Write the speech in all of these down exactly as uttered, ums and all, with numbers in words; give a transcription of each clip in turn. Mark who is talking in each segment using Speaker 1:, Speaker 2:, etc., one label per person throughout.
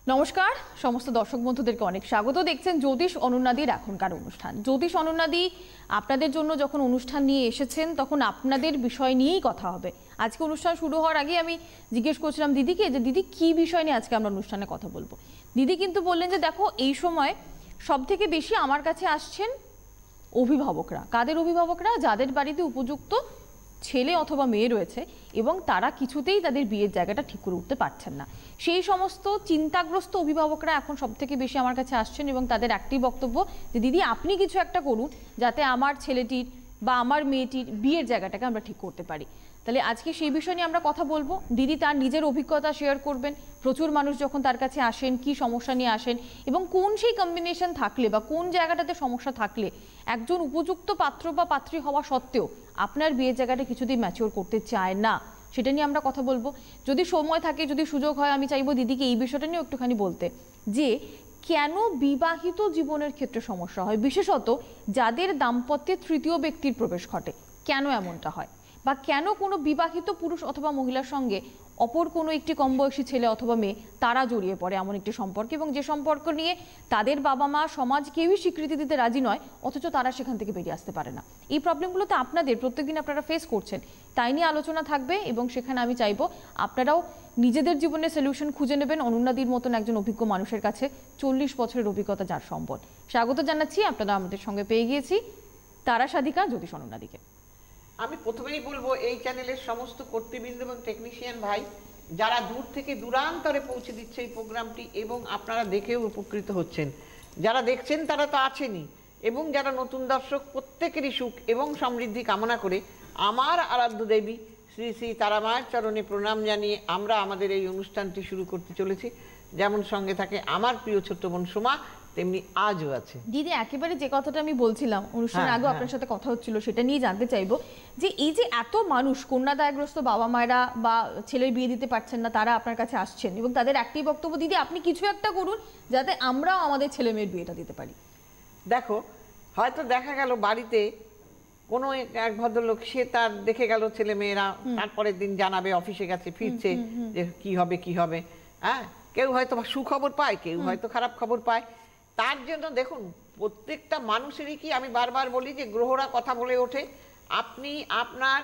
Speaker 1: নমস্কার সমস্ত দর্শক বন্ধুদেরকে অনেক স্বাগত। দেখছেন জ্যোতিষ অনন্যাদির এখনকার অনুষ্ঠান। জ্যোতিষ অনন্যাদি আপনাদের জন্য যখন অনুষ্ঠান নিয়ে এসেছেন তখন আপনাদের বিষয় নিয়েই কথা হবে। আজকে অনুষ্ঠান শুরু হওয়ার আগে আমি জিজ্ঞেস করছিলাম দিদিকে যে দিদি কি বিষয় নিয়ে আজকে আমরা অনুষ্ঠানে কথা বলবো। দিদি কিন্তু বললেন যে দেখো এই সময় সব থেকে বেশি আমার কাছে আসছেন অভিভাবকরা। কাদের অভিভাবকরা? যাদের বাড়িতে উপযুক্ত ছেলে অথবা মেয়ে রয়েছে এবং তারা কিছুতেই তাদের বিয়ের জায়গাটা ঠিক করে উঠতে পারছেন না। সেই সমস্ত চিন্তাগ্রস্ত অভিভাবকরা এখন সব থেকে বেশি আমার কাছে আসছেন এবং তাদের একটাই বক্তব্য যে দিদি আপনি কিছু একটা করুন যাতে আমার ছেলেটির বা আমার মেয়েটির বিয়ের জায়গাটাকে আমরা ঠিক করতে পারি। তাহলে আজকে সেই বিষয় নিয়ে আমরা কথা বলবো। দিদি তার নিজের অভিজ্ঞতা শেয়ার করবেন, প্রচুর মানুষ যখন তার কাছে আসেন কি সমস্যা নিয়ে আসেন এবং কোন সেই কম্বিনেশন থাকলে বা কোন জায়গাটাতে সমস্যা থাকলে একজন উপযুক্ত পাত্র বা পাত্রী হওয়া সত্ত্বেও আপনার বিয়ের জায়গাটা কিছুতেই ম্যাচিওর করতে চায় না, সেটা নিয়ে আমরা কথা বলবো। যদি সময় থাকে, যদি সুযোগ হয়, আমি চাইবো দিদিকে এই বিষয়টা নিয়ে একটুখানি বলতে যে কেন বিবাহিত জীবনের ক্ষেত্রে সমস্যা হয়, বিশেষত যাদের দাম্পত্যে তৃতীয় ব্যক্তির প্রবেশ ঘটে, কেন এমনটা হয় বা কেন কোনো বিবাহিত পুরুষ অথবা মহিলার সঙ্গে অপর কোনো একটি কম বয়সী ছেলে অথবা মেয়ে তারা জড়িয়ে পড়ে এমন একটি সম্পর্ক এবং যে সম্পর্ক নিয়ে তাদের বাবা মা সমাজ কেউই স্বীকৃতি দিতে রাজি নয়, অথচ তারা সেখান থেকে বেরিয়ে আসতে পারে না। এই প্রবলেমগুলো তো আপনাদের প্রত্যেকদিন আপনারা ফেস করছেন, তাই নিয়ে আলোচনা থাকবে এবং সেখানে আমি চাইবো আপনারাও নিজেদের জীবনে সলিউশন খুঁজে নেবেন অনন্যাদির মতন একজন অভিজ্ঞ মানুষের কাছে, চল্লিশ বছরের অভিজ্ঞতা যার সম্বল। স্বাগত জানাচ্ছি, আপনারা আমাদের সঙ্গে পেয়ে গিয়েছি তারা সাধিকা জ্যোতিষ অনন্যাদিকে।
Speaker 2: আমি প্রথমেই বলবো এই চ্যানেলের সমস্ত কর্তৃবৃন্দ এবং টেকনিশিয়ান ভাই যারা দূর থেকে দূরান্তরে পৌঁছে দিচ্ছে এই প্রোগ্রামটি এবং আপনারা দেখেও উপকৃত হচ্ছেন, যারা দেখছেন তারা তো আছেনই এবং যারা নতুন দর্শক প্রত্যেকেরই সুখ এবং সমৃদ্ধি কামনা করে আমার আরাধ্য দেবী শ্রী শ্রী তারা মায়ের চরণে প্রণাম জানিয়ে আমরা আমাদের এই অনুষ্ঠানটি শুরু করতে চলেছি। যেমন সঙ্গে থাকে আমার প্রিয় ছোট্ট বোন সোমা, তেমনি আজও আছে
Speaker 1: দিদি। একেবারে যে কথাটা আমি বলছিলাম অনুষ্ঠানের আগে আপনার সাথে কথা হচ্ছিল সেটা নিয়ে জানতে চাইবো যে এই যে এত মানুষ কন্যাদায়গ্রস্ত বাবা মায়েরা বা ছেলের বিয়ে দিতে পারছেন না তারা আপনার কাছে আসছেন এবং তাদের একটাই বক্তব্য দিদি আপনি কিছু একটা করুন যাতে আমরাও আমাদের ছেলে মেয়ের বিয়েটা দিতে পারি।
Speaker 2: দেখো হয়তো দেখা গেল বাড়িতে কোনো এক ভদ্রলোক সে তার দেখে গেল ছেলে মেয়েরা তারপরের দিন জানাবে অফিসে গেছে ফিরছে যে কি হবে কি হবে, হ্যাঁ কেউ হয়তো সুখবর পায় কেউ হয়তো খারাপ খবর পায়। তার জন্য দেখুন প্রত্যেকটা মানুষেরই কি আমি বারবার বলি যে গ্রহরা কথা বলে ওঠে। আপনি আপনার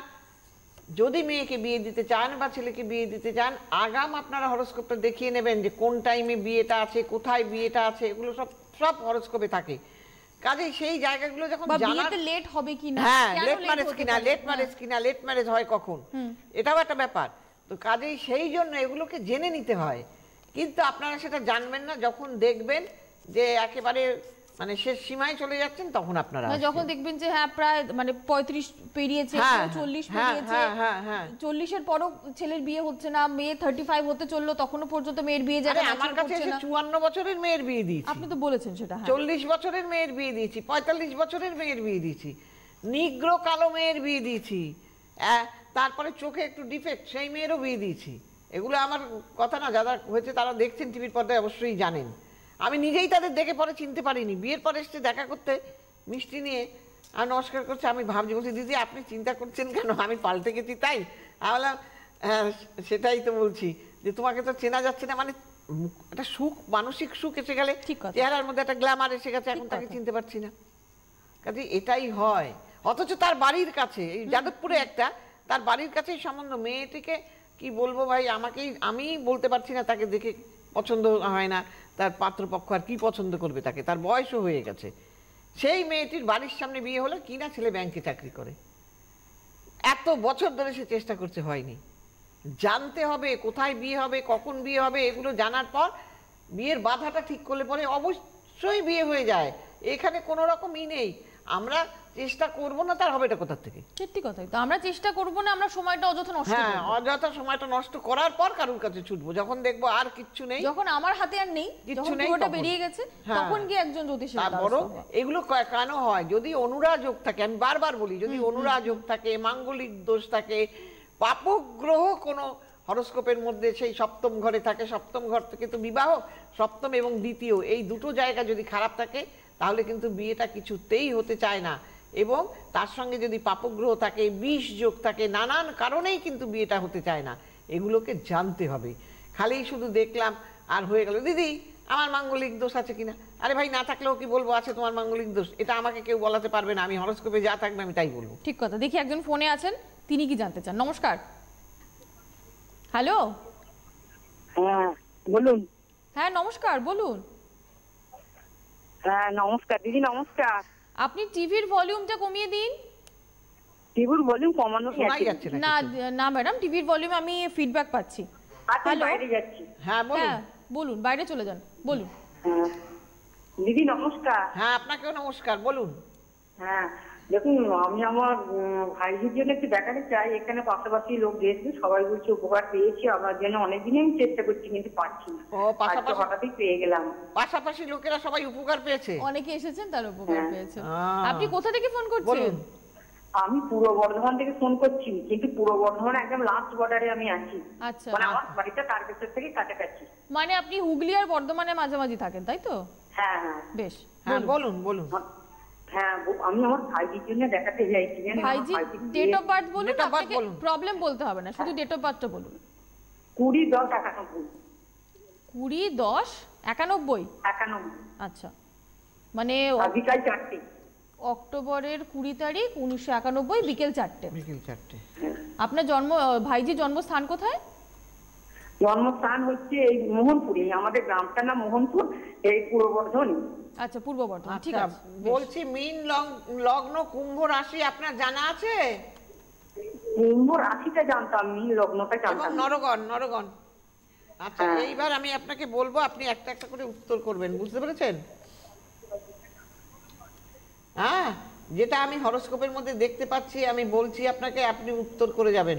Speaker 2: যদি মেয়েকে বিয়ে দিতে চান বা ছেলেকে বিয়ে দিতে চান আগাম আপনারা হরস্কোপটা দেখিয়ে নেবেন যে কোন টাইমে বিয়েটা আছে, কোথায় বিয়েটা আছে, এগুলো সব সব হরস্কোপে থাকে। কাজে সেই জায়গাগুলো যখন জানার
Speaker 1: লেট হবে কিনা,
Speaker 2: হ্যাঁ লেট ম্যারেজ কিনা লেট ম্যারেজ কিনা লেট ম্যারেজ হয় কখন, এটাও একটা ব্যাপার। তো কাজেই সেই জন্য এগুলোকে জেনে নিতে হয়, কিন্তু আপনারা সেটা জানবেন না যখন দেখবেন যে একেবারে মানে শেষ সীমায় চলে যাচ্ছেন তখন আপনারা
Speaker 1: যখন দেখবেন যে হ্যাঁ প্রায় মানে পঁয়ত্রিশ পেরিয়েছে, চল্লিশ পেরিয়েছে, চল্লিশের পরও ছেলের বিয়ে হচ্ছে না, মেয়ে থার্টি ফাইভ হতে চললো তখনও পর্যন্ত মেয়ের বিয়ে যাবে।
Speaker 2: আমার কাছে এসে চুয়ান্ন বছরের মেয়ের বিয়ে দিয়েছি,
Speaker 1: আপনি তো বলেছেন সেটা,
Speaker 2: চল্লিশ বছরের মেয়ের বিয়ে দিয়েছি, পঁয়তাল্লিশ বছরের মেয়ের বিয়ে দিয়েছি, নিগ্র কালো মেয়ের বিয়ে দিয়েছি, তারপরে চোখে একটু ডিফেক্ট সেই মেয়েরও বিয়ে দিয়েছি। এগুলো আমার কথা না, যারা হয়েছে তারা দেখছেন টিভির পর্দায় অবশ্যই জানেন। আমি নিজেই তাদের দেখে পরে চিনতে পারিনি, বিয়ের পরে এসে দেখা করতে মিষ্টি নিয়ে আর নমস্কার করছে, আমি ভাবছি বলছি দিদি আপনি চিন্তা করছেন কেন, আমি পাল্টে গেছি তাই? আমি বললাম হ্যাঁ সেটাই তো বলছি যে তোমাকে তো চেনা যাচ্ছে না, মানে একটা সুখ মানসিক সুখ এসে গেলে চেহারার মধ্যে একটা গ্ল্যামার এসে গেছে, এখন তাকে চিনতে পারছি না। কাজে এটাই হয়, অথচ তার বাড়ির কাছে এই যাদবপুরে একটা তার বাড়ির কাছেই সম্বন্ধ, মেয়েটিকে কি বলবো ভাই, আমাকেই আমি বলতে পারছি না তাকে দেখে পছন্দ হয় না, তার পাত্রপক্ষ আর কি পছন্দ করবে তাকে, তার বয়সও হয়ে গেছে। সেই মেয়েটির বাড়ির সামনে বিয়ে হলো, কিনা ছেলে ব্যাংকে চাকরি করে, এত বছর ধরে সে চেষ্টা করছে হয়নি। জানতে হবে কোথায় বিয়ে হবে, কখন বিয়ে হবে, এগুলো জানার পর বিয়ের বাধাটা ঠিক করলে পরে অবশ্যই বিয়ে হয়ে যায়, এখানে কোনো রকম ই নেই। আমরা চেষ্টা করব না তার হবে এটা কোথা থেকে?
Speaker 1: সত্যি কথাই তো, আমরা চেষ্টা করব না, আমরা সময়টা অযথা নষ্ট করব।
Speaker 2: হ্যাঁ অযথা সময়টা নষ্ট করার পর কারোর কাছে ছুটবো, যখন দেখবো আর কিচ্ছু নেই,
Speaker 1: যখন আমার হাতে আর নেই,
Speaker 2: কিচ্ছু নেই,
Speaker 1: ওটা বেরিয়ে গেছে, তখন কি একজন জ্যোতিষী।
Speaker 2: বড় এগুলো কেন হয়? যদি অনুরাযোগ থাকে, আমি বারবার বলি যদি অনুরাযোগ থাকে, মাঙ্গলিক দোষ থাকে, পাপগ্রহ কোনো হরস্কোপের মধ্যে সেই সপ্তম ঘরে থাকে, সপ্তম ঘর থেকে তো বিবাহ, সপ্তম এবং দ্বিতীয় এই দুটো জায়গা যদি খারাপ থাকে তাহলে কিন্তু বিয়েটা কিছুতেই হতে চায় না। এবং তার সঙ্গে যদি পাপগ্রহ থাকে, বিষ যোগ থাকে, নানান কারণেই কিন্তু বিয়েটা হতে চায় না। এগুলোকে জানতে হবে। খালি শুধু দেখলাম আর হয়ে গেল। দিদি আমার মাঙ্গলিক দোষ আছে কিনা, আরে ভাই না থাকলেও কি বলবো আছে তোমার মাঙ্গলিক দোষ, এটা আমাকে কেউ বলাতে পারবে না, আমি হরোস্কোপে যা থাকবে আমি তাই বলবো।
Speaker 1: ঠিক কথা। দেখি একজন ফোনে আছেন, তিনি কি জানতে চান। নমস্কার। হ্যালো।
Speaker 3: হ্যাঁ বলুন।
Speaker 1: হ্যাঁ নমস্কার, বলুন।
Speaker 3: হ্যাঁ নমস্কার দিদি, নমস্কার।
Speaker 1: আপনি টিভির ভলিউমটা কমিয়ে দিন।
Speaker 3: টিভির ভলিউম কমানো
Speaker 2: যাচ্ছে
Speaker 1: না না ম্যাডাম, টিভির ভলিউম আমি ফিডব্যাক পাচ্ছি।
Speaker 3: হ্যালো, বাইরে যাচ্ছি।
Speaker 2: হ্যাঁ বলুন।
Speaker 1: হ্যাঁ বলুন, বাইরে চলে যান, বলুন।
Speaker 3: হ্যাঁ দিদি নমস্কার।
Speaker 2: হ্যাঁ আপনাকেও নমস্কার, বলুন।
Speaker 3: হ্যাঁ দেখুন, আমি আমার ভাইজির জন্য একটু দেখাতে চাই। এখানে পাশাপাশি লোক গিয়েছে, সবাই বলছে উপকার পেয়েছি আমার জন্য, অনেকদিনই আমি চেষ্টা করছি কিন্তু পাচ্ছি না।
Speaker 2: ও পাশাপাশি
Speaker 3: হঠাৎই পেয়ে গেলাম।
Speaker 2: পাশাপাশি লোকেরা সবাই উপকার পেয়েছে,
Speaker 1: অনেকে এসেছেন তার উপকার পেয়েছে।
Speaker 2: আহ।
Speaker 1: আপনি কোথা থেকে ফোন করছেন?
Speaker 3: আমি পূর্ব বর্ধমান থেকে ফোন করছি, কিন্তু পূর্ব বর্ধমান একদম লাস্ট বর্ডারে আমি আছি।
Speaker 1: আচ্ছা,
Speaker 3: মানে আমার বাড়িটা তারকেশ্বর থেকে কাছাকাছি।
Speaker 1: মানে আপনি হুগলি আর বর্ধমানের মাঝামাঝি থাকেন, তাই তো?
Speaker 3: হ্যাঁ হ্যাঁ
Speaker 1: বেশ,
Speaker 2: হ্যাঁ বলুন বলুন।
Speaker 3: হ্যাঁ আমি আমার ভাইজির জন্য দেখাতে চাইছি।
Speaker 1: ভাইজি ডেট অফ বার্থ বলুন, আপনাকে প্রবলেম বলতে হবে না, শুধু ডেট অফ বার্থটা বলুন।
Speaker 3: কুড়ি দশ একানব্বই।
Speaker 1: কুড়ি দশ একানব্বই
Speaker 3: একানব্বই
Speaker 1: আচ্ছা, মানে
Speaker 3: বিকাল চারটে।
Speaker 1: অক্টোবরের কুড়ি তারিখ উনিশশো একানব্বই বিকেল চারটে।
Speaker 2: বিকেল চারটে।
Speaker 1: আপনার জন্ম, ভাইজির জন্মস্থান কোথায়?
Speaker 3: জন্মস্থান হচ্ছে এই মোহনপুরে, আমাদের গ্রামটার নাম মোহনপুর, এই পূর্ব বর্ধমান।
Speaker 1: আচ্ছা পূর্ব বর্ধমান, ঠিক আছে।
Speaker 2: বলছি মীন লগ্ন কুম্ভ রাশি আপনার জানা আছে?
Speaker 3: কুম্ভ রাশিটা জানতাম, মীন লগ্নটা জানতাম।
Speaker 2: নরগণ নরগণ আচ্ছা, এইবার আমি আপনাকে বলবো, আপনি একটা একটা করে উত্তর করবেন, বুঝতে পেরেছেন? হ্যাঁ, যেটা আমি হরোস্কোপের মধ্যে দেখতে পাচ্ছি আমি বলছি আপনাকে, আপনি উত্তর করে যাবেন।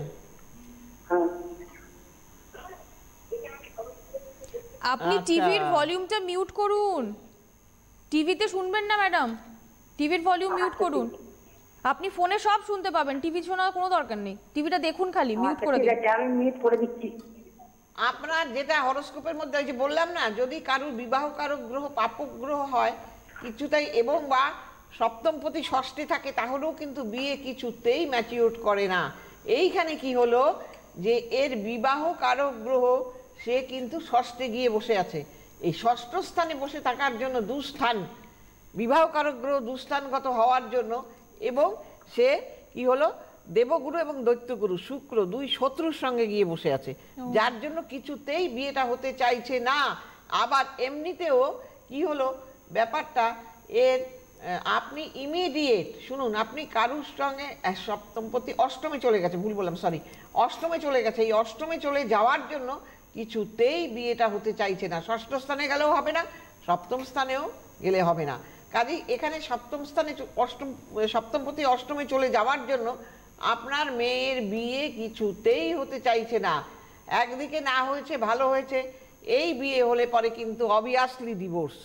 Speaker 1: আপনি টিভির ভলিউমটা মিউট করুন, টিভিতে শুনবেন না ম্যাডাম, টিভির ভলিউম মিউট করুন। আপনি ফোনে সব শুনতে পাবেন, টিভি শোনার কোনো দরকার নেই, টিভিটা দেখুন খালি, মিউট করে দিন।
Speaker 3: আমি মিউট করে দিচ্ছি।
Speaker 2: আপনার যেটা হরোস্কোপের মধ্যে ওই যে বললাম না, যদি কারুর বিবাহ কারক গ্রহ পাপক গ্রহ হয় কিছুতেই, এবং বা সপ্তমপতি ষষ্ঠে থাকে, তাহলেও কিন্তু বিয়ে কিছুতেই ম্যাচিউর করে না। এইখানে কি হলো যে এর বিবাহ কারক গ্রহ সে কিন্তু ষষ্ঠে গিয়ে বসে আছে। এই ষষ্ঠ স্থানে বসে থাকার জন্য দুস্থান, বিবাহ কারক গ্রহ দুস্থানগত হওয়ার জন্য, এবং সে কি হলো দেবগুরু এবং দৈত্যগুরু শুক্র দুই শত্রুর সঙ্গে গিয়ে বসে আছে, যার জন্য কিছুতেই বিয়েটা হতে চাইছে না। আবার এমনিতেও কি হলো ব্যাপারটা, এর আপনি ইমিডিয়েট শুনুন, আপনি কারুর সঙ্গে সপ্তমপতি অষ্টমে চলে গেছে, ভুল বললাম, সরি, অষ্টমে চলে গেছে। এই অষ্টমে চলে যাওয়ার জন্য কিছুতেই বিয়েটা হতে চাইছে না। ষষ্ঠ স্থানে গেলেও হবে না, সপ্তম স্থানেও গেলে হবে না। কাজেই এখানে সপ্তম স্থানে অষ্টম সপ্তমপতি অষ্টমে চলে যাওয়ার জন্য আপনার মেয়ের বিয়ে কিছুতেই হতে চাইছে না। একদিকে না হয়েছে ভালো হয়েছে, এই বিয়ে হলে পরে কিন্তু অবভিয়াসলি ডিভোর্স,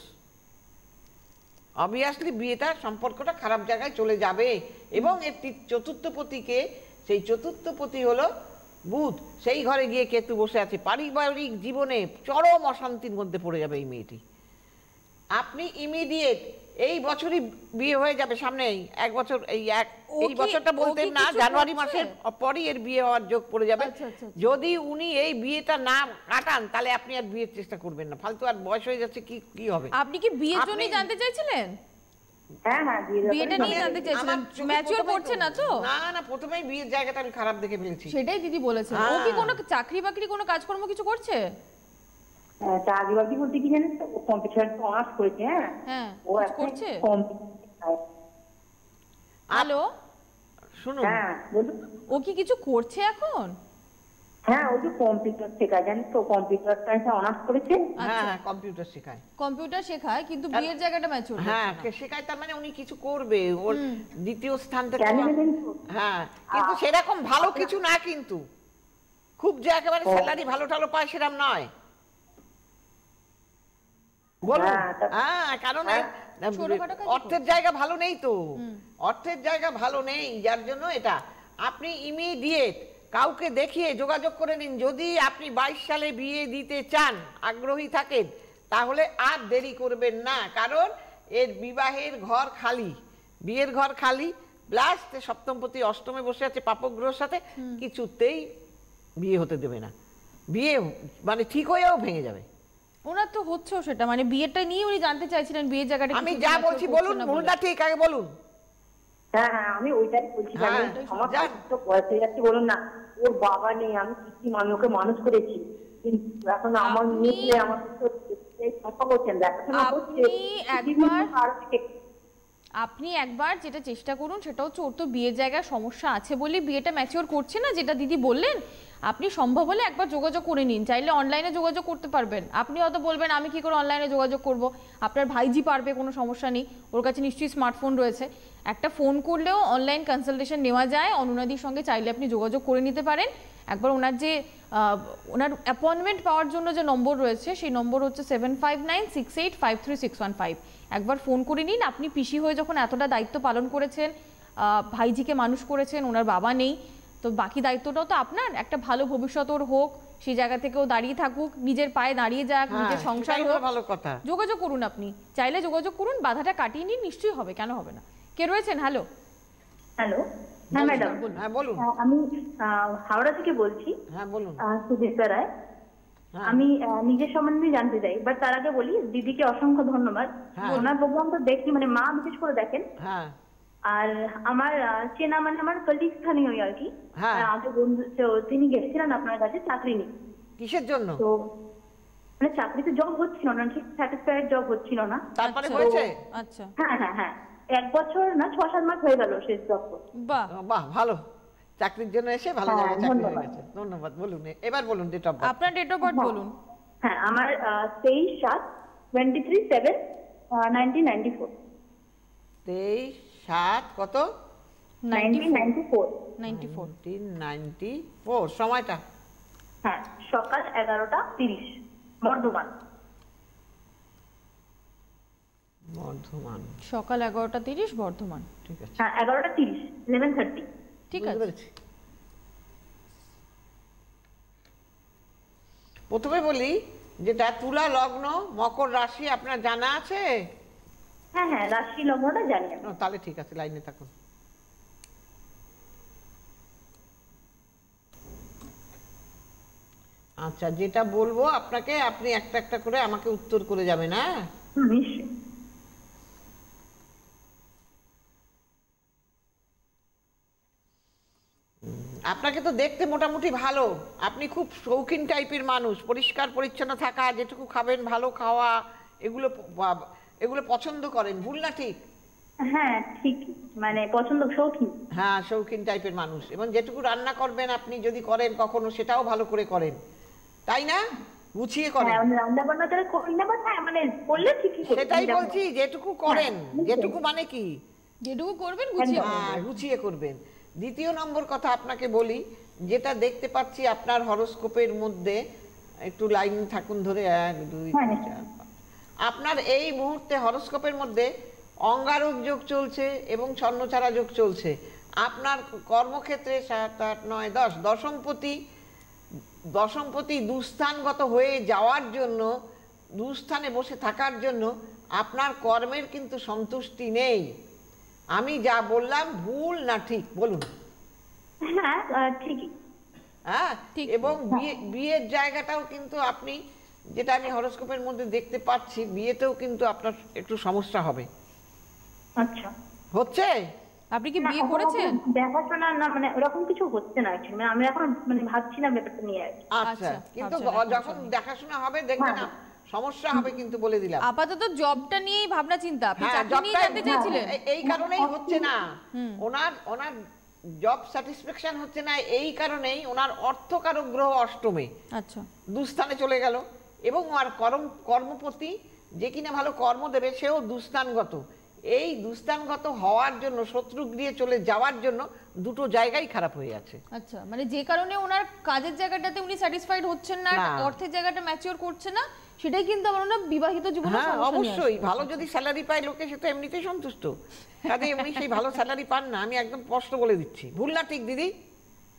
Speaker 2: অবভিয়াসলি বিয়েটা সম্পর্কটা খারাপ জায়গায় চলে যাবে। এবং এর চতুর্থপতিকে, সেই চতুর্থপতি হলো বুধ, সেই ঘরে গিয়ে কেতু বসে আছে, পারিবারিক জীবনে চরম অশান্তির মধ্যে পড়ে যাবে এই মেয়েটি। আপনি ইমিডিয়েট এই বছরই বিয়ে হয়ে যাবে, সামনেই এক বছর, এই এক এই বছরটা বলতেন না, জানুয়ারি মাসের পরই এর বিয়ে হওয়ার যোগ পড়ে যাবে। যদি উনি এই বিয়েটা না কাটান তাহলে আপনি আর বিয়ের চেষ্টা করবেন না, ফালতু আর বয়স হয়ে যাচ্ছে, কি কি হবে।
Speaker 1: আপনি কি বিয়ের জন্যই জানতে চাইছিলেন?
Speaker 3: হ্যাঁ হ্যাঁ,
Speaker 1: বিয়েটা নিয়ে জানতে চাইছিলেন, ম্যাচিউর করছে না তো?
Speaker 2: না না, প্রথমেই বিয়ের জায়গাটা আমি খারাপ দেখে ফেলছি।
Speaker 1: সেটাই দিদি বলেছেন। ও কি কোনো চাকরি বাকরি কোনো কাজকর্ম কিছু করছে?
Speaker 3: চাকরি বাকরি বলতে কি জানেন তো, কম্পিউটার অনার্স করেছে। হ্যাঁ
Speaker 1: হ্যাঁ,
Speaker 3: ও
Speaker 1: করছে।
Speaker 2: হ্যালো শুনুন,
Speaker 3: হ্যাঁ বলুন।
Speaker 1: ও কি কিছু করছে এখন?
Speaker 3: হ্যাঁ, ও যে কম্পিউটার শেখায়, জানেন তো, কম্পিউটার সায়েন্সে অনার্স করেছে।
Speaker 2: হ্যাঁ হ্যাঁ, কম্পিউটার শেখায়,
Speaker 1: কম্পিউটার শেখায়, কিন্তু বিয়ের জায়গাটা ম্যাচিউর।
Speaker 2: হ্যাঁ শেখায়, তার মানে উনি কিছু করবে, ওর দ্বিতীয় স্থান থেকে। হ্যাঁ, কিন্তু সেরকম ভালো কিছু না, কিন্তু খুব যে একেবারে স্যালারি ভালো টালো পায় সেরকম নয়। বলুন। হ্যাঁ, কারণ অর্থের জায়গা ভালো নেই তো, অর্থের জায়গা ভালো নেই, যার জন্য এটা আপনি ইমিডিয়েট কাউকে দেখিয়ে যোগাযোগ করে নিন। যদি আপনি বাইশ সালে বিয়ে দিতে চান, আগ্রহী থাকেন, তাহলে আর দেরি করবেন না, কারণ এর বিবাহের ঘর খালি, বিয়ের ঘর খালি, প্লাস সপ্তমপতি অষ্টমে বসে আছে পাপগ্রহের সাথে, কিছুতেই বিয়ে হতে দেবে না। বিয়ে মানে ঠিক হয়েও ভেঙে যাবে।
Speaker 1: ওনার তো হচ্ছে সেটা, মানে বিয়েটা নিয়ে উনি জানতে চাইছিলেন, বিয়ের জায়গাটা
Speaker 2: আমি যা বলছি বলুন, ভুলটা ঠিক আগে বলুন।
Speaker 3: হ্যাঁ হ্যাঁ আমি ওইটাই বলছি, আমার তো বয়স হয়ে যাচ্ছে বলুন না, ওর বাবা নেই, আমি কি আমি ওকে মানুষ করেছি, কিন্তু এখন আমার মেয়ে আমার কথা বলছেন দেখাশোনা করছে।
Speaker 1: আপনি একবার যেটা চেষ্টা করুন সেটা হচ্ছে, ওর তো বিয়ের জায়গায় সমস্যা আছে বলে বিয়েটা ম্যাচিওর করছে না, যেটা দিদি বললেন। আপনি সম্ভব হলে একবার যোগাযোগ করে নিন, চাইলে অনলাইনে যোগাযোগ করতে পারবেন। আপনি হয়তো বলবেন আমি কি করে অনলাইনে যোগাযোগ করব, আপনার ভাইজি পারবে, কোনো সমস্যা নেই, ওর কাছে নিশ্চয়ই স্মার্টফোন রয়েছে। একটা ফোন করলেও অনলাইন কনসালটেশন নেওয়া যায়, অনুনাদির সঙ্গে চাইলে আপনি যোগাযোগ করে নিতে পারেন। একবার ওনার যে ওনার অ্যাপয়েন্টমেন্ট পাওয়ার জন্য যে নম্বর রয়েছে সেই নম্বর হচ্ছে seven five nine six eight five three six one five. একবার ফোন করে নিন। আপনি পিসি হয়ে যখন এতটা দায়িত্ব পালন করেছেন, ভাইজিকে মানুষ করেছেন, ওনার বাবা নেই, তো বাকি দায়িত্বটাও তো আপনার। একটা ভালো ভবিষ্যৎ ওর হোক, সেই জায়গা থেকেও দাঁড়িয়ে থাকুক, নিজের পায়ে দাঁড়িয়ে যাক, নিজের সংসার হোক,
Speaker 2: ভালো কথা।
Speaker 1: যোগাযোগ করুন, আপনি চাইলে যোগাযোগ করুন, বাধাটা কাটিয়ে নিন, নিশ্চয়ই হবে, কেন হবে না। কে রয়েছেন? Hello
Speaker 3: hello. হ্যাঁ ম্যাডাম।
Speaker 2: হ্যাঁ বলুন।
Speaker 3: আমি হাওড়া থেকে বলছি।
Speaker 2: হ্যাঁ বলুন।
Speaker 3: সুজিতা রায়। আমি নিজের সম্বন্ধে জানতে চাই, বাট তার আগে বলি দিদিকে অসংখ্য ধন্যবাদ। ওনার প্রোগ্রামটা দেখি, মানে মা বিশেষ করে দেখেন।
Speaker 2: হ্যাঁ।
Speaker 3: আর আমার চেনা মানে আমার কলিগ স্থানীয় আর কি, আগে বন্ধু, তিনি গেছিলেন আপনার কাছে চাকরি নিয়ে।
Speaker 2: কিসের জন্য?
Speaker 3: তো মানে চাকরিতে জব হচ্ছিল না, ঠিক স্যাটিসফাইড জব হচ্ছিল না।
Speaker 2: তারপরে হয়েছে?
Speaker 1: আচ্ছা।
Speaker 3: হ্যাঁ হ্যাঁ হ্যাঁ এক বছর না ছ সাত মাস হয়ে গেল শেষ জব।
Speaker 1: বাহ
Speaker 2: বাহ, ভালো, চাকরির জন্য এসে ভালো জায়গায় চাকরি হয়ে গেছে। ধন্যবাদ। বলুন এবার, বলুন ডেট অফ বার্থ।
Speaker 1: আপনার ডেট অফ বার্থ বলুন।
Speaker 3: হ্যাঁ আমার তেইশ সাত twenty three seven nineteen ninety four.
Speaker 2: তেইশ সাত কত?
Speaker 3: Nineteen ninety four.
Speaker 1: Ninety four.
Speaker 2: Nineteen ninety four. সময়টা?
Speaker 3: হ্যাঁ সকাল এগারোটা তিরিশ, বর্ধমান।
Speaker 2: বর্ধমান,
Speaker 1: সকাল এগারোটা তিরিশ, বর্ধমান।
Speaker 2: ঠিক আছে।
Speaker 3: হ্যাঁ এগারোটা তিরিশ, ইলেভেন থার্টি।
Speaker 1: ঠিক আছে।
Speaker 2: প্রথমে বলি, যেটা তুলা লগ্ন মকর রাশি আপনার জানা আছে?
Speaker 3: হ্যাঁ হ্যাঁ রাশি লগ্নটা জানি।
Speaker 2: তাহলে ঠিক আছে, লাইনে থাকুন। আচ্ছা, যেটা বলবো আপনাকে, আপনি একটা একটা করে আমাকে উত্তর করে যাবেন। হ্যাঁ
Speaker 3: নিশ্চয়ই।
Speaker 2: আপনাকে তো দেখতে মোটামুটি ভালো, আপনি খুব শৌখিন টাইপের মানুষ, পরিষ্কার পরিচ্ছন্ন থাকা, যেটুকু খাবেন ভালো খাওয়া, এগুলো এগুলো পছন্দ করেন, ভুল না ঠিক?
Speaker 3: হ্যাঁ ঠিক, মানে পছন্দ, শৌখিন।
Speaker 2: হ্যাঁ শৌখিন টাইপের মানুষ, এবং যেটুকু রান্না করবেন আপনি যদি করেন কখনো, সেটাও ভালো করে করেন, তাই না? গুছিয়ে করেন।
Speaker 3: রান্না বান্নাটা করি না, বাট হ্যাঁ মানে করলে ঠিকই করি।
Speaker 2: সেটাই বলছি, যেটুকু করেন, যেটুকু মানে কি,
Speaker 1: যেটুকু করবেন গুছিয়ে
Speaker 2: হ্যাঁ গুছিয়ে করবেন। দ্বিতীয় নম্বর কথা আপনাকে বলি, যেটা দেখতে পাচ্ছি আপনার হরোস্কোপের মধ্যে, একটু লাইন থাকুন ধরে, এক দুই চার পাঁচ, আপনার এই মুহূর্তে হরোস্কোপের মধ্যে অঙ্গারক যোগ চলছে এবং ছন্নছাড়া যোগ চলছে। আপনার কর্মক্ষেত্রে সাত আট নয় দশ, দশমপতি দশমপতি দুস্থানগত হয়ে যাওয়ার জন্য, দুস্থানে বসে থাকার জন্য আপনার কর্মের কিন্তু সন্তুষ্টি নেই। আমি যা বললাম ভুল না ঠিক বলুন?
Speaker 3: হ্যাঁ ঠিকই।
Speaker 2: হ্যাঁ, এবং বিয়ে বিয়ের জায়গাটাও কিন্তু আপনি, যেটা আমি হরোস্কোপের মধ্যে দেখতে পাচ্ছি, বিয়েতেও কিন্তু আপনার একটু সমস্যা হবে।
Speaker 3: আচ্ছা,
Speaker 2: হচ্ছে?
Speaker 1: আপনি কি বিয়ে করেছেন?
Speaker 3: দেখাশোনা না, মানে ওরকম কিছু হচ্ছে না অ্যাকচুয়ালি, আমি এখন মানে ভাবছি না ব্যাপারটা নিয়ে।
Speaker 2: আচ্ছা, কিন্তু যখন দেখাশোনা হবে দেখবেন না সমস্যা হবে, কিন্তু বলে দিলাম।
Speaker 1: আপাতত জবটা নিয়েই ভাবনা চিন্তা, আপনি চাকরি নিয়ে জানতে চাইছিলেন।
Speaker 2: এই কারণেই হচ্ছে না, ওনার ওনার জব স্যাটিসফ্যাকশন হচ্ছে না, এই কারণেই ওনার অর্থকারক গ্রহ অষ্টমে, আচ্ছা, দুস্থানে চলে গেল, এবং আর কর্ম কর্মপতি যে কিনা ভালো কর্ম দেবে, সেও দুস্থানগত। এই দুস্থানগত হওয়ার জন্য, শত্রু গৃহে চলে যাওয়ার জন্য দুটো জায়গাই খারাপ হয়ে আছে।
Speaker 1: আচ্ছা, মানে যে কারণে ওনার কাজের জায়গাটাতে উনি স্যাটিসফাইড হচ্ছেন না, অর্থের জায়গাটা ম্যাচিওর করছে না, সেটাই কিন্তু আমার ওনার বিবাহিত জীবনে সমস্যা নিয়ে আসছে।
Speaker 2: অবশ্যই, ভালো যদি স্যালারি পায় লোকে, সে তো এমনিতেই সন্তুষ্ট, কাজে উনি সেই ভালো স্যালারি পান না, আমি একদম স্পষ্ট বলে দিচ্ছি। ভুল না ঠিক দিদি?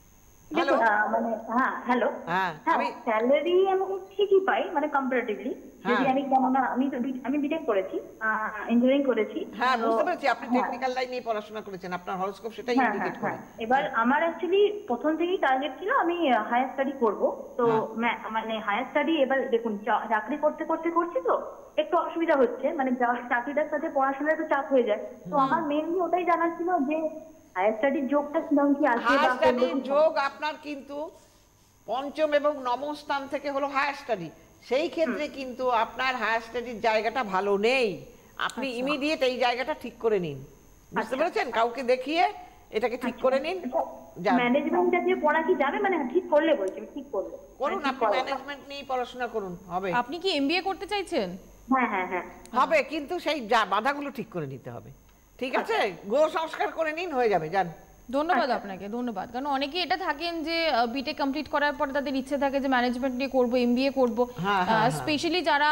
Speaker 2: হ্যালো
Speaker 3: মানে হ্যাঁ হ্যালো
Speaker 2: হ্যাঁ
Speaker 3: আমি স্যালারি আমি ঠিকই পাই মানে কম্পারেটিভলি যদি আমি কেমন আমি তো আমি বিটেক করেছি ইঞ্জিনিয়ারিং করেছি
Speaker 2: হ্যাঁ বুঝতে পেরেছি আপনি টেকনিক্যাল লাইন নিয়ে পড়াশোনা করেছেন আপনার হরোস্কোপ সেটাই ইন্ডিকেট করে
Speaker 3: এবার আমার অ্যাকচুয়ালি প্রথম থেকেই টার্গেট ছিল আমি হায়ার স্টাডি করব তো মানে হায়ার স্টাডি এবার দেখুন চাকরি করতে করতে করছি তো একটু অসুবিধা হচ্ছে মানে চাকরিটার সাথে পড়াশোনার একটু চাপ হয়ে যায় তো আমার মেইনলি ওটাই জানার ছিল যে হায়ার স্টাডির যোগটা কিরকম কি আছে
Speaker 2: হায়ার স্টাডির যোগ আপনার কিন্তু পঞ্চম এবং নবম স্থান থেকে হলো হায়ার স্টাডি সেই ক্ষেত্রে কিন্তু আপনার হায়ার স্টাডির জায়গাটা ভালো নেই আপনি ইমিডিয়েট এই জায়গাটা ঠিক করে নিন বুঝতে পেরেছেন কাউকে দেখিয়ে এটাকে ঠিক করে নিন
Speaker 3: ম্যানেজমেন্টটা দিয়ে পড়া কি যাবে মানে ঠিক করলে বলছি ঠিক করলে
Speaker 2: করুন আপনি ম্যানেজমেন্ট নিয়ে পড়াশোনা করুন হবে
Speaker 1: আপনি কি এমবিএ করতে চাইছেন
Speaker 3: হ্যাঁ হ্যাঁ হ্যাঁ
Speaker 2: হবে কিন্তু সেই বাধাগুলো ঠিক করে নিতে হবে ঠিক আছে গ্রহ সংস্কার করে নিন হয়ে যাবে জান
Speaker 1: ধন্যবাদ আপনাকে ধন্যবাদ কারণ অনেকে এটা থাকেন যে বিটেক কমপ্লিট করার পর তাদের ইচ্ছে থাকে যে ম্যানেজমেন্ট নিয়ে করব এমবিএ করব স্পেশালি যারা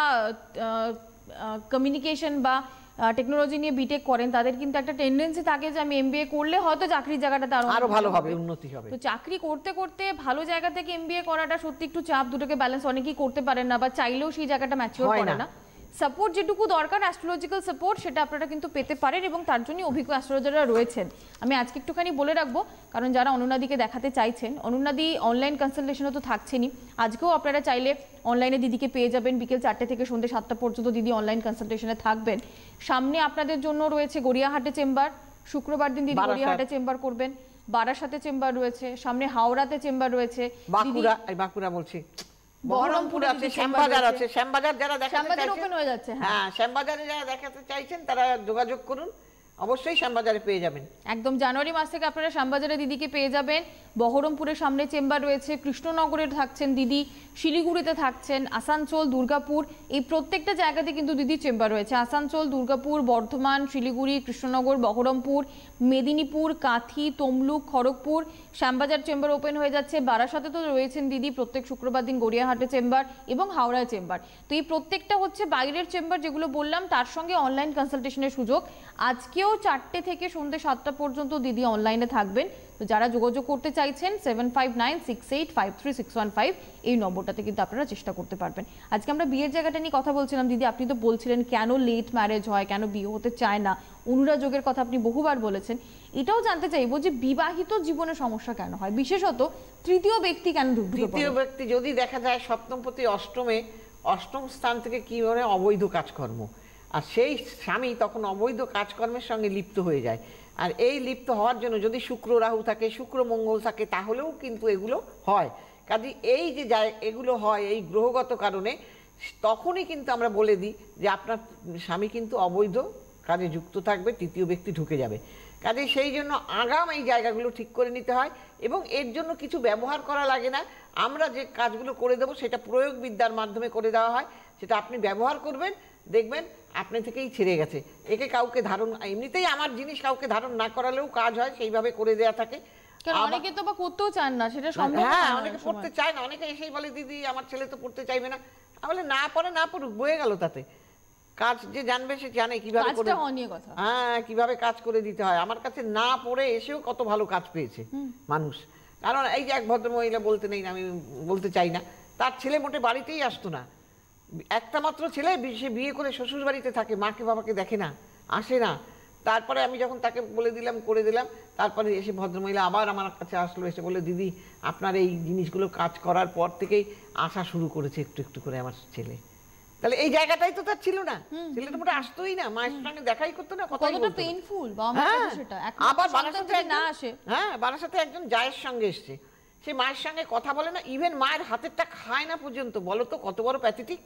Speaker 1: কমিউনিকেশন বা টেকনোলজি নিয়ে বিটেক করেন তাদের কিন্তু একটা টেন্ডেন্সি থাকে যে আমি এমবিএ করলে হয়তো চাকরির জায়গাটা
Speaker 2: আরো ভালো হবে উন্নতি হবে
Speaker 1: তো চাকরি করতে করতে ভালো জায়গা থেকে এমবিএ করাটা সত্যি একটু চাপ দুটোকে ব্যালেন্স অনেকেই করতে পারেন না বা চাইলেও সেই জায়গাটা ম্যাচিওর করে না সাপোর্ট যেটুকু দরকার অ্যাস্ট্রোলজিক্যাল সাপোর্ট সেটা আপনারা কিন্তু পেতে পারেন এবং তার জন্য অভিজ্ঞ অ্যাস্ট্রোলজাররা রয়েছেন আমি আজকে একটুখানি বলে রাখবো কারণ যারা অনুনাদিকে দেখাতে চাইছেন অনুনাদি অনলাইন কনসালটেশনও তো থাকছেনই আজকেও আপনারা চাইলে অনলাইনে দিদিকে পেয়ে যাবেন বিকেল চারটে থেকে সন্ধ্যে সাতটা পর্যন্ত দিদি অনলাইন কনসালটেশনে থাকবেন সামনে আপনাদের জন্য রয়েছে গড়িয়াহাটে চেম্বার শুক্রবার দিন দিদি গড়িয়াহাটে চেম্বার করবেন বারাসাতে চেম্বার রয়েছে সামনে হাওড়াতে চেম্বার রয়েছে
Speaker 2: বাঁকুড়া বাঁকুড়া বলছি বহরমপুর আছে শ্যামবাজার আছে শ্যামবাজার যারা দেখাতে চাইছেন
Speaker 1: ওপেন হয়ে যাচ্ছে
Speaker 2: হ্যাঁ শ্যামবাজারে যারা দেখাতে চাইছেন তারা যোগাযোগ করুন অবশ্যই শ্যামবাজারে পেয়ে যাবেন
Speaker 1: একদম জানুয়ারি মাস থেকে আপনারা শ্যামবাজারে দিদিকে পেয়ে যাবেন বহরমপুরের সামনে চেম্বার রয়েছে কৃষ্ণনগরে থাকছেন দিদি শিলিগুড়িতে থাকছেন আসানসোল দুর্গাপুর এই প্রত্যেকটা জায়গাতে কিন্তু দিদি চেম্বার রয়েছে আসানসোল দুর্গাপুর বর্ধমান শিলিগুড়ি কৃষ্ণনগর বহরমপুর মেদিনীপুর কাঁথি তমলুক খড়গপুর শ্যামবাজার চেম্বার ওপেন হয়ে যাচ্ছে বারাসাতে তো রয়েছেন দিদি প্রত্যেক শুক্রবার দিন গড়িয়াহাটে চেম্বার এবং হাওড়া চেম্বার তো এই প্রত্যেকটা হচ্ছে বাইরের চেম্বার যেগুলো বললাম তার সঙ্গে অনলাইন কনসালটেশনের সুযোগ আজকেও চারটে থেকে সন্ধ্যে সাতটা পর্যন্ত দিদি অনলাইনে থাকবেন তো যারা যোগাযোগ করতে চাইছেন seven five nine six eight five three six one five এই নম্বরটাতে কিন্তু আপনারা চেষ্টা করতে পারবেন আজকে আমরা বিয়ের জায়গাটা নিয়ে কথা বলছিলাম দিদি আপনি তো বলছিলেন কেন লেট ম্যারেজ হয় কেন বিয়ে হতে চায় না অনুরাযোগের কথা আপনি বহুবার বলেছেন এটাও জানতে চাইবো যে বিবাহিত জীবনে সমস্যা কেন হয় বিশেষত তৃতীয় ব্যক্তি কেন ঢুকতে পারে
Speaker 2: তৃতীয় ব্যক্তি যদি দেখা যায় সপ্তমপতি অষ্টমে অষ্টম স্থান থেকে কি মানে অবৈধ কাজকর্ম আর সেই স্বামী তখন অবৈধ কাজকর্মের সঙ্গে লিপ্ত হয়ে যায় আর এই লিপ্ত হওয়ার জন্য যদি শুক্র রাহু থাকে শুক্র মঙ্গল থাকে তাহলেও কিন্তু এগুলো হয় কাজে এই যে যায় এগুলো হয় এই গ্রহগত কারণে তখনই কিন্তু আমরা বলে দিই যে আপনার স্বামী কিন্তু অবৈধ কাজে যুক্ত থাকবে তৃতীয় ব্যক্তি ঢুকে যাবে কাজে সেই জন্য আগাম এই জায়গাগুলো ঠিক করে নিতে হয় এবং এর জন্য কিছু ব্যবহার করা লাগে না আমরা যে কাজগুলো করে দেবো সেটা প্রয়োগ বিদ্যার মাধ্যমে করে দেওয়া হয় সেটা আপনি ব্যবহার করবেন দেখবেন আপনি থেকেই ছেড়ে গেছে একে কাউকে ধারণ এমনিতেই আমার জিনিস কাউকে ধারণ না করালেও কাজ হয় সেইভাবে করে দেওয়া থাকে
Speaker 1: অনেকে তো বা করতেও চান না সেটা সম্ভব
Speaker 2: হ্যাঁ অনেকে পড়তে চায় না অনেকে এসেই বলে দিদি আমার ছেলে তো পড়তে চাইবে না আমি বলে না পড়ে না পড়ুক বয়ে গেল তাতে কাজ যে জানবে সে জানে কিভাবে করে হ্যাঁ কিভাবে কাজ করে দিতে হয় আমার কাছে না পড়ে এসেও কত ভালো কাজ পেয়েছে মানুষ কারণ এই যে এক ভদ্রমহিলা বলতে নেই আমি বলতে চাই না তার ছেলে মোটে বাড়িতেই আসতো না একটা মাত্র ছেলে সে বিয়ে করে শ্বশুর বাড়িতে থাকে মাকে বাবাকে দেখে না আসে না তারপরে আমি যখন তাকে বলে দিলাম করে দিলাম তারপরে এসে ভদ্রমহিলা আবার আমার কাছে আসলো এসে বলে দিদি আপনার এই জিনিসগুলো কাজ করার পর থেকেই আসা শুরু করেছে একটু একটু করে আমার ছেলে তাহলে এই জায়গাটাই তো তার ছিল না ছেলেটা মোটে আসতোই না মায়ের সঙ্গে দেখাই করতো না কথা
Speaker 1: কতটা পেইনফুল সেটা
Speaker 2: আবার বারাসাতে না আসে হ্যাঁ বারাসাতে একজন জায়ের সঙ্গে এসছে সে মায়ের সঙ্গে কথা বলে না ইভেন মায়ের হাতেরটা খায় না পর্যন্ত বলো তো কত বড় প্যাথেটিক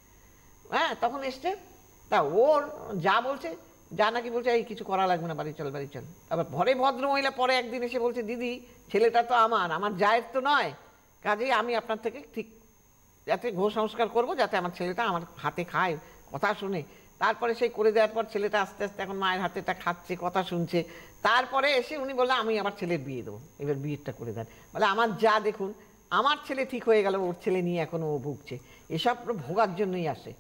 Speaker 2: হ্যাঁ তখন এসছে তা ওর যা বলছে যা নাকি বলছে এই কিছু করা লাগবে না বাড়ি চল বাড়ি চল আবার ঘরে ভদ্রমহিলা পরে একদিন এসে বলছে দিদি ছেলেটা তো আমার আমার জায়ের তো নয় কাজেই আমি আপনার থেকে ঠিক যাতে ঘর সংস্কার করবো যাতে আমার ছেলেটা আমার হাতে খায় কথা শুনে তারপরে সেই করে দেওয়ার পর ছেলেটা আস্তে আস্তে এখন মায়ের হাতেটা খাচ্ছে কথা শুনছে তারপরে এসে উনি বললেন আমি আমার ছেলের বিয়ে দেবো এবার বিয়েটা করে দেন বলে আমার যা দেখুন আমার ছেলে ঠিক হয়ে গেল ওর ছেলে নিয়ে এখন ও ভুগছে এসব ভোগার জন্যই আসে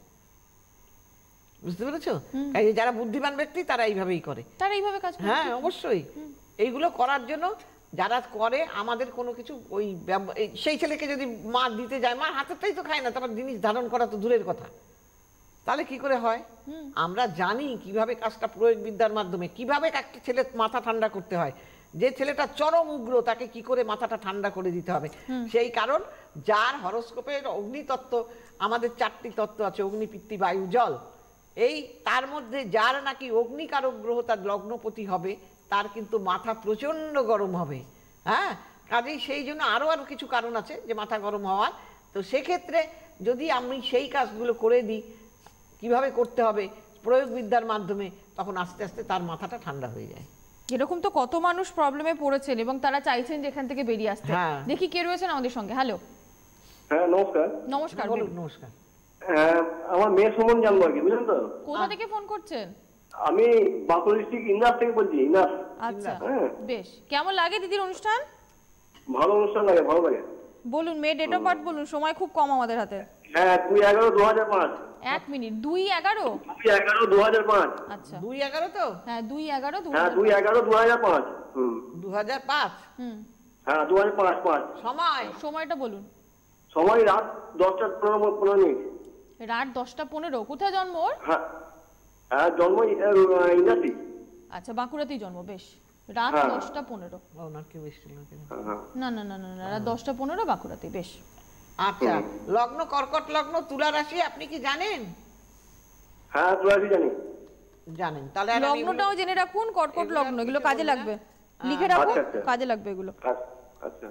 Speaker 2: বুঝতে পেরেছো যারা বুদ্ধিমান ব্যক্তি তারা এইভাবেই করে
Speaker 1: তারা এইভাবে কাজ করে
Speaker 2: হ্যাঁ অবশ্যই এইগুলো করার জন্য যারা করে আমাদের কোনো কিছু ওই সেই ছেলেকে যদি মা দিতে যায়, মা হাতেরটাই তো খায় না, তারপর জিনিস ধারণ করা তো দূরের কথা, তাহলে কি করে হয়? আমরা জানি কিভাবে কাজটা প্রয়োগ বিদ্যার মাধ্যমে কিভাবে একটা ছেলে মাথা ঠান্ডা করতে হয়। যে ছেলেটা চরম উগ্র তাকে কি করে মাথাটা ঠান্ডা করে দিতে হবে। সেই কারণ যার হরোস্কোপের অগ্নিতত্ত্ব, আমাদের চারটি তত্ত্ব আছে, অগ্নি, পৃথিবী, বায়ু, জল, এই তার মধ্যে যার নাকি অগ্নিকারক গ্রহ তার লগ্নপতি হবে, তার কিন্তু মাথা প্রচণ্ড গরম হবে। হ্যাঁ, কাজেই সেই জন্য আরও আরও কিছু কারণ আছে যে মাথা গরম হওয়ার। তো সেক্ষেত্রে যদি আমি সেই কাজগুলো করে দিই, কিভাবে করতে হবে প্রয়োগ বিদ্যার মাধ্যমে, তখন আস্তে আস্তে তার মাথাটা ঠান্ডা হয়ে যায়।
Speaker 1: এরকম তো কত মানুষ প্রবলেমে পড়েছেন এবং তারা চাইছেন যেখান থেকে বেরিয়ে আসতে। দেখি কে রয়েছেন আমাদের সঙ্গে। হ্যালো।
Speaker 4: হ্যাঁ, নমস্কার।
Speaker 1: নমস্কার, বলুন।
Speaker 2: নমস্কার।
Speaker 4: হ্যাঁ, আমার মেয়ে সম্বন্ধে জানবো আর কি, বুঝলেন তো?
Speaker 1: কোথা থেকে ফোন করছেন?
Speaker 4: আমি বাঁকুড়া ডিস্ট্রিক্ট ইন্দাস থেকে বলছি। ইন্দাস।
Speaker 1: আচ্ছা, বেশ। কেমন লাগে দিদির অনুষ্ঠান?
Speaker 4: ভালো অনুষ্ঠান লাগে, ভালো লাগে।
Speaker 1: বলুন, মেয়ে ডেট অফ বার্থ বলুন, সময় খুব কম আমাদের হাতে।
Speaker 4: হ্যাঁ, দুই এগারো দু হাজার পাঁচ।
Speaker 1: এক মিনিট, দুই এগারো
Speaker 4: দুই এগারো দু হাজার পাঁচ।
Speaker 1: আচ্ছা,
Speaker 2: দুই এগারো তো?
Speaker 1: হ্যাঁ, দুই এগারো
Speaker 4: হ্যাঁ, দুই এগারো দু হাজার পাঁচ। হুম,
Speaker 2: দু হাজার পাঁচ।
Speaker 1: হুম,
Speaker 4: হ্যাঁ, দু হাজার পাঁচ পাঁচ।
Speaker 2: সময়?
Speaker 1: সময়টা বলুন।
Speaker 4: সময় রাত দশটা পনেরো পনেরো মিনিট।
Speaker 1: রাত দশটা পনেরো। কোথায় জন্ম ওর?
Speaker 4: হ্যাঁ, হ্যাঁ, জন্ম ইন্দাসি।
Speaker 1: আচ্ছা, বাঁকুড়াতেই জন্ম। বেশ, রাত দশটা পনেরো। না না না না না, রাত দশটা পনেরো, বাঁকুড়াতে। বেশ।
Speaker 2: আচ্ছা, লগ্ন কর্কট লগ্ন, তুলা রাশি, আপনি কি জানেন?
Speaker 4: হ্যাঁ, তুলা রাশি জানি।
Speaker 2: জানেন? তাহলে
Speaker 1: লগ্নটাও জেনে রাখুন, কর্কট লগ্ন, এগুলো কাজে লাগবে, লিখে রাখুন, কাজে লাগবে এগুলো।
Speaker 4: আচ্ছা,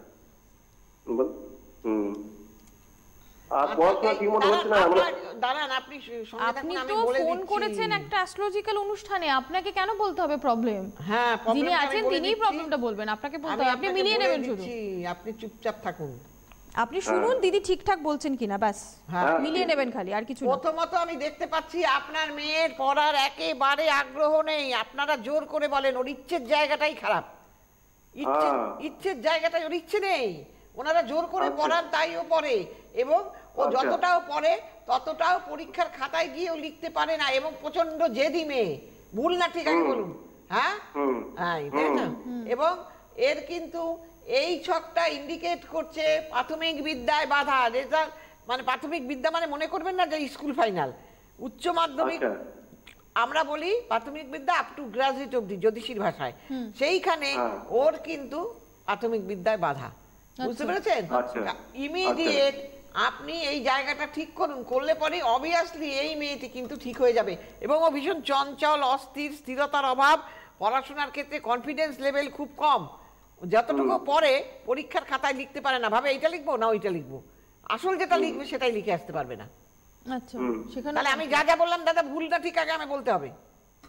Speaker 4: হুম। আর পড়াশোনা ঠিক মতো হচ্ছে না।
Speaker 2: দাঁড়ান, আপনি
Speaker 1: আপনি তো ফোন করেছেন একটা অ্যাস্ট্রোলজিক্যাল অনুষ্ঠানে, আপনাকে কেন বলতে হবে প্রবলেম?
Speaker 2: হ্যাঁ,
Speaker 1: যিনি আছেন তিনিই প্রবলেমটা বলবেন, আপনাকে বলতে হবে। আপনি মিলিয়ে নেবেন শুধু,
Speaker 2: আপনি চুপচাপ থাকুন,
Speaker 1: আপনি শুনুন দিদি ঠিকঠাক বলছেন কিনা, ব্যাস মিলিয়ে নেবেন খালি, আর কিছু না।
Speaker 2: প্রথমত আমি দেখতে পাচ্ছি আপনার মেয়ের পড়ার একেবারে আগ্রহ নেই। আপনারা জোর করে বলেন ওর ইচ্ছের জায়গাটাই খারাপ, ইচ্ছে ইচ্ছের জায়গাটাই ওর ইচ্ছে নেই। ওনারা জোর করে পড়ান, তাইও পড়ে, এবং ও যতটাও পড়ে ততটাও পরীক্ষার খাতায় গিয়ে ও লিখতে পারে না, এবং প্রচন্ড জেদি মেয়ে। ভুল না ঠিক আছে বলুন? হ্যাঁ, হ্যাঁ, তাই না? এবং এর কিন্তু এই ছকটা ইন্ডিকেট করছে প্রাথমিক বিদ্যায় বাধা। রেজাল্ট মানে প্রাথমিক বিদ্যা মানে মনে করবেন না যে স্কুল ফাইনাল, উচ্চ মাধ্যমিক আমরা বলি প্রাথমিক বিদ্যা আপ টু গ্রাজুয়েট অবধি জ্যোতিষীর ভাষায়, সেইখানে ওর কিন্তু প্রাথমিক বিদ্যায় বাধা। বুঝতে পেরেছেন? ইমিডিয়েট আপনি এই জায়গাটা ঠিক করুন, করলে পরে অবভিয়াসলি এই মেয়েটি কিন্তু ঠিক হয়ে যাবে। এবং ও ভীষণ চঞ্চল, অস্থির, স্থিরতার অভাব, পড়াশোনার ক্ষেত্রে কনফিডেন্স লেভেল খুব কম। যতটুকু পরে পরীক্ষার খাতায় লিখতে পারে না, ভাবে এইটা লিখবো না ওইটা লিখবো, আসল যেটা লিখবে সেটাই লিখে আসতে পারবে না।
Speaker 1: আচ্ছা, সেখানে
Speaker 2: তাহলে আমি যা যা বললাম দাদা ভুলটা ঠিক আগে আমি বলতে হবে।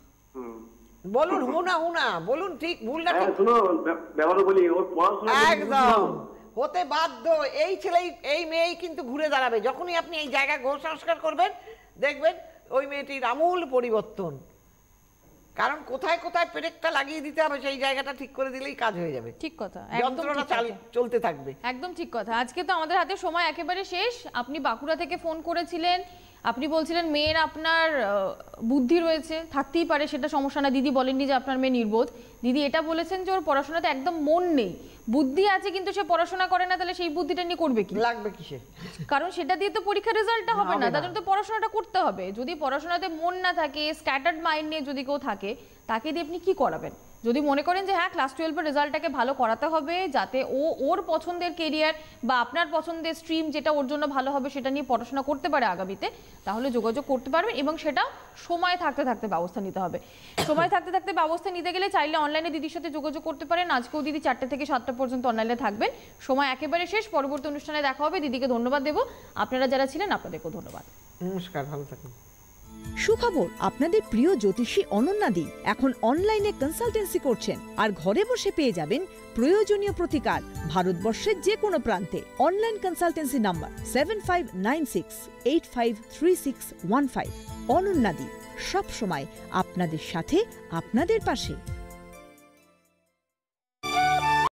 Speaker 2: বলুন, হুনা হুনা বলুন, ঠিক ভুলটা ঠিক।
Speaker 4: শুনো, ব্যাপারটা বলি, ওর পড়াশোনা
Speaker 2: একদম হতে বাধ্য। এই ছেলেই এই মেয়েই কিন্তু ঘুরে দাঁড়াবে। যখনই আপনি এই জায়গায় গ্রহ সংস্কার করবেন, দেখবেন ওই মেয়েটির আমূল পরিবর্তন। কারণ কোথায় কোথায় পেরেকটা লাগিয়ে দিতে হবে সেই জায়গাটা ঠিক করে দিলেই কাজ হয়ে যাবে।
Speaker 1: ঠিক কথা,
Speaker 2: যন্ত্রণা চলতে থাকবে।
Speaker 1: একদম ঠিক কথা। আজকে তো আমাদের হাতে সময় একেবারে শেষ। আপনি বাঁকুড়া থেকে ফোন করেছিলেন, আপনি বলছিলেন মেয়ের আপনার বুদ্ধি রয়েছে, থাকতেই পারে, সেটা সমস্যা না। দিদি বলেননি যে আপনার মেয়ে নির্বোধ, দিদি এটা বলেছেন যে ওর পড়াশোনাতে একদম মন নেই, বুদ্ধি আছে কিন্তু সে পড়াশোনা করে না। তাহলে সেই বুদ্ধিটা নিয়ে করবে কি, লাগবে কিসে? কারণ সেটা দিয়ে তো পরীক্ষার রেজাল্টটা হবে না, তার জন্য তো পড়াশোনাটা করতে হবে। যদি পড়াশোনাতে মন না থাকে, স্ক্যাটার্ড মাইন্ড নিয়ে যদি কেউ থাকে, তাকে দিয়ে আপনি কি করাবেন? যদি মনে করেন যে হ্যাঁ ক্লাস টুয়েলভের রেজাল্টটাকে ভালো করাতে হবে, যাতে ও ওর পছন্দের কেরিয়ার বা আপনার পছন্দের স্ট্রিম যেটা ওর জন্য ভালো হবে সেটা নিয়ে পড়াশোনা করতে পারে আগামীতে, তাহলে যোগাযোগ করতে পারবেন। এবং সেটা সময় থাকতে থাকতে ব্যবস্থা নিতে হবে। সময় থাকতে থাকতে ব্যবস্থা নিতে গেলে চাইলে অনলাইনে দিদির সাথে যোগাযোগ করতে পারেন। আজকেও দিদি চারটে থেকে সাতটা পর্যন্ত অনলাইনে থাকবেন। সময় একেবারে শেষ, পরবর্তী অনুষ্ঠানে দেখা হবে। দিদিকে ধন্যবাদ দেবো, আপনারা যারা ছিলেন আপনাদেরকেও ধন্যবাদ।
Speaker 2: নমস্কার, ভালো থাকুন।
Speaker 5: সুখবর, আপনাদের প্রিয় জ্যোতিষী অনন্যাদি এখন অনলাইনে কনসালটেন্সি করছেন, আর ঘরে বসে পেয়ে যাবেন প্রয়োজনীয় প্রতিকার ভারতবর্ষের যে কোনো প্রান্তে। Online consultancy number seven five nine six eight five three six one five. অনন্যাদি, সব সময় আপনাদের সাথে, আপনাদের পাশে।